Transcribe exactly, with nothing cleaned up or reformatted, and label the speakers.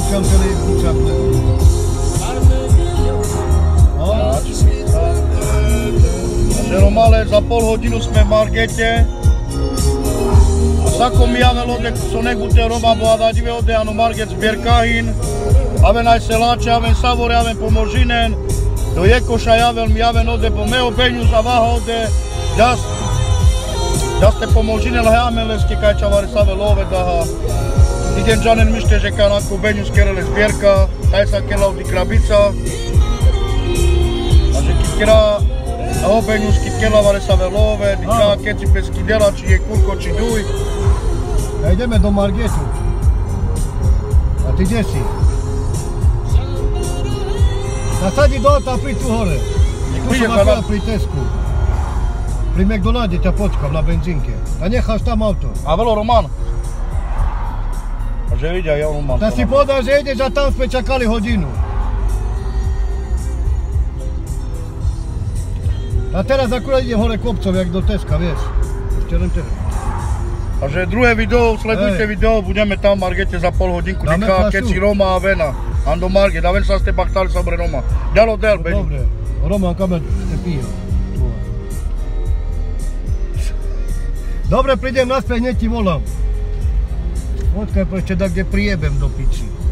Speaker 1: počkam televizku čapne.
Speaker 2: Takže Romale, za pol hodinu sme v Margete. A sako mi javel ode, co negute Roma boa dadive ode, ano Marget zbierkahin. Aven aj se lače, aven savore, aven pomožinen. Do Jekoša javel mi javen ode, po meo penju za vaha ode. Das, das te pomožinen lheamen leske kaj čavari save love daha. Idem džanen mište, že kaj nako benju skerele zbierka. Taj sa kela odi krabica. A že kikira a obenjus kitkela vare save love, dika keci peski dela, či je kurko, či duj.
Speaker 1: A ideme do Margetu. A ty kde si? A sad i do auta, pri tu hore. Tu sam akela pri Tesku. Pri McDonaldi ťa počkam na benzínke. A necháš tam auto.
Speaker 2: A velo Roman. A že vidia, ja Roman.
Speaker 1: Da si povedal, že ideš a tam sme čakali hodinu. A teraz akurát idem hore kopcov, jak do Teska, vieš. Ešte len teraz.
Speaker 2: Takže druhé video, sledujte video, budeme tam v Margete za pol hodinku, dika keci Roma a Vena. Ando Marget, a ven sa ste bachtali sobre Roma. Ďalo del, Beňu.
Speaker 1: Dobre, Roman kamer te pije. Dobre, prídem naspäť, hneď ti volám. Počkaj, ešte tak, kde prijebem do piči.